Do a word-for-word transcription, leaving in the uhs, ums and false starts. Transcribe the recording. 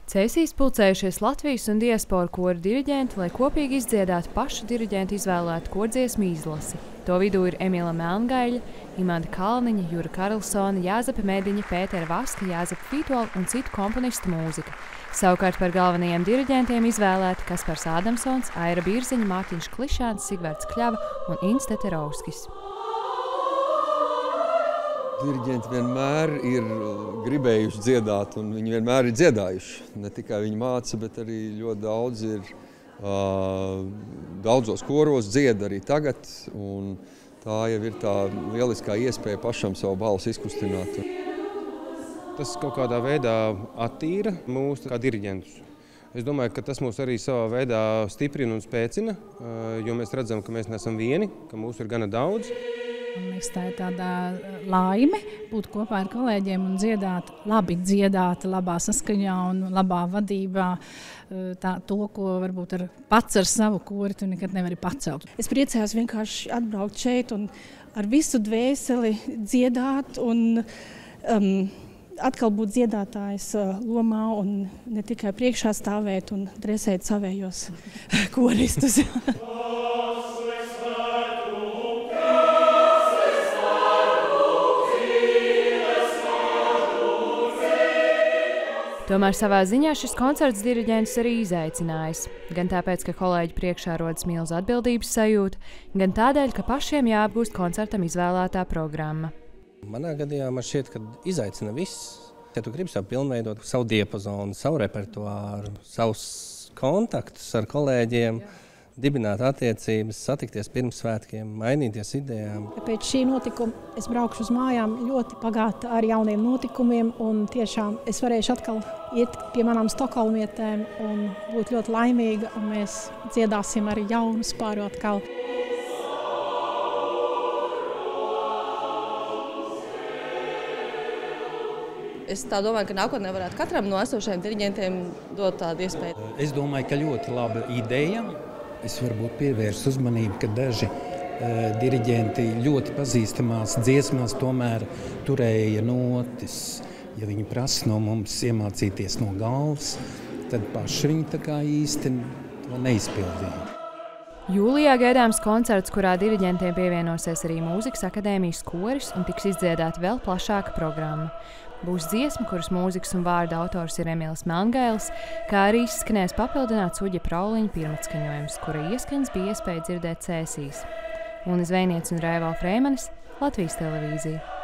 Cēsīs pulcējušies Latvijas un diasporu koru diriģenti, lai kopīgi izdziedātu pašu diriģentu izvēlētu kordziesmu izlasi. To vidū ir Emīla Melngaļa, Imanta Kalniņa, Jura Karlsona, Jāzepa Mediņa, Pētera Vaska, Jāzepa Fitola un citu komponistu mūzika. Savukārt par galvenajiem diriģentiem izvēlēti Kaspars Ādamsons, Aira Bīrziņa, Mārtiņš Klišāns, Sigvards Kļava un Inns Teterovskis. Diriģenti vienmēr ir gribējuši dziedāt, un viņi vienmēr ir dziedājuši. Ne tikai viņi māca, bet arī ļoti daudz ir uh, daudzos koros dzied arī tagad. Un tā jau ir tā lieliskā iespēja pašam savu balsi izkustināt. Tas kaut kādā veidā attīra mūs kā diriģentus. Es domāju, ka tas mūs arī savā veidā stiprina un spēcina, jo mēs redzam, ka mēs neesam vieni, ka mūsu ir gana daudz. Man liekas, tā ir tāda laime būt kopā ar kolēģiem un dziedāt, labi dziedāt, labā saskaņā un labā vadībā. Tā, to, ko varbūt ar, pats ar savu kori tu nekad nevari pacelt. Es priecājos vienkārši atbraukt šeit un ar visu dvēseli dziedāt un um, atkal būt dziedātājs lomā un ne tikai priekšā stāvēt un dresēt savējos koristus. Tomēr savā ziņā šis koncerts diriģentus arī izaicinājis. Gan tāpēc, ka kolēģi priekšā rodas milza atbildības sajūta, gan tādēļ, ka pašiem jāapgūst koncertam izvēlētā programma. Manā gadījumā man šķiet, ka izaicina viss. Ja tu gribi sev pilnveidot savu diapazonu, savu repertuāru, savus kontaktus ar kolēģiem, dibināt attiecības, satikties pirms svētkiem, mainīties idejām. Pēc šī notikuma es braukšu uz mājām ļoti pagāta ar jauniem notikumiem un tiešām es varēšu atkal iet pie manām stokholmietēm un būt ļoti laimīga un mēs dziedāsim arī jaunu spāru atkal. Es tā domāju, ka nākotnē varētu katram no esošajiem diriģentiem dot tādu iespēju. Es domāju, ka ļoti laba ideja. Es varbūt pievērstu uzmanību, ka daži uh, diriģenti ļoti pazīstamās dziesmās tomēr turēja notis. Ja viņi prasa no mums iemācīties no galvas, tad paši viņi tā kā īsti to neizpildīja. Jūlijā gaidāms koncerts, kurā diriģentiem pievienosies arī Mūzikas akadēmijas koris un tiks izdziedāta vēl plašāka programma. Būs dziesma, kuras mūzikas un vārda autors ir Emīls Melngails, kā arī izskanēs papildināts Uģa Prauliņa pirmatskaņojums, kura ieskaņas bija iespēja dzirdēt Cēsīs. Ulla Zvejniece un Raivo Freimanis, Latvijas televīzija.